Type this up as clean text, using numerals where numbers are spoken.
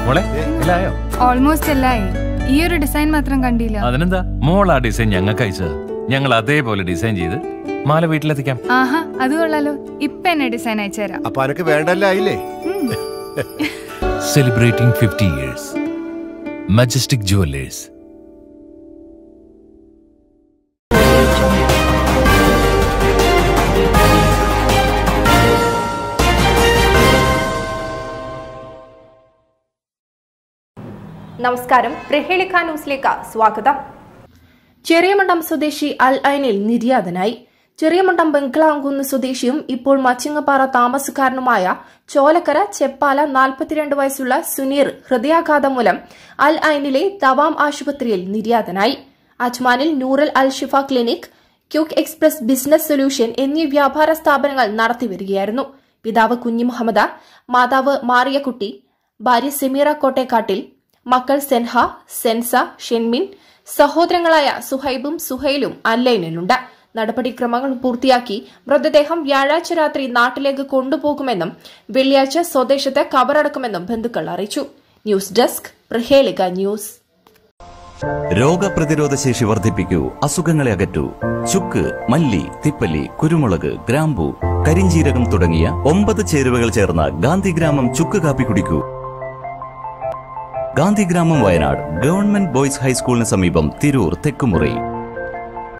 Almost എല്ലായി. ഈ ഒരു design മാത്രം കണ്ടില്ല. അതിനെന്താ, മോൾ ആ ഡിസൈൻ ഞങ്ങൾക്ക് അയച്ചത്. ഞങ്ങൾ അതേപോലെ ഡിസൈൻ ചെയ്ത് മാല വീട്ടിലെത്തിക്കാം. ആഹാ, അത് കൊള്ളാലോ. ഇപ്പൊ എന്നെ ഡിസൈൻ അയച്ചുതരാം. അപ്പൊ അനക്ക് വേണ്ടല്ലേ? Celebrating 50 years. Majestic Jewelers. നമസ്കാരം, പ്രഹേളിക ന്യൂസിലേക്ക് സ്വാഗതം. ചെറിയമണ്ടം സ്വദേശി അൽഐനയിൽ നിര്യാതനായി. ചെറിയമണ്ടം ബംഗ്ലാംകുന്ന് സ്വദേശിയും ഇപ്പോൾ മച്ചിങ്ങപ്പാറ താമസക്കാരനുമായ ചോലക്കര ചെപ്പാല 42 വയസ്സുള്ള സുനീർ ഹൃദയാഘാതം മൂലം അൽഐനിലെ ദവാം ആശുപത്രിയിൽ നിര്യാതനായി. അജ്മാനിൽ Noorul Al Shifa clinic, quick express business solution എന്നീ വ്യാപാര സ്ഥാപനങ്ങൾ നടത്തിവരികയായിരുന്നു. പിതാവ് കുഞ്ഞി മുഹമ്മദ്, മാതാവ് മാറിയക്കുട്ടി, ഭാര്യ സെമീറ കോട്ടേക്കാട്ടിൽ, മക്കൾ സെൻഹ, സെൻസ, ഷെൻമിൻ, സഹോദരങ്ങളായ സുഹൈബും സുഹൈലും അല്ലൈനിലുണ്ട്. നടപടിക്രമങ്ങൾ പൂർത്തിയാക്കി മൃതദേഹം വ്യാഴാഴ്ച രാത്രി നാട്ടിലേക്ക് കൊണ്ടുപോകുമെന്നും വെള്ളിയാഴ്ച സ്വദേശത്ത് കബറടക്കുമെന്നും ബന്ധുക്കൾ അറിയിച്ചു. News desk, Prahelika news. രോഗപ്രതിരോധ ശേഷി വർദ്ധിപ്പിക്കൂ, അസുഖങ്ങളെ അകറ്റൂ. ചുക്ക്, മല്ലി, തിപ്പല്ലി, കുരുമുളക്, ഗ്രാമ്പു, കരിഞ്ജീരകം തുടങ്ങിയ 9 ചേരുവകൾ ചേർന്ന ഗാന്ധിഗ്രാമം ചുക്ക് കാപ്പി കുടിക്കൂ. ഗാന്ധിഗ്രാമം, വയനാട് ഗവൺമെന്റ് ബോയ്സ് ഹൈസ്കൂളിന് സമീപം, തിരൂർ, തെക്കുമുറി.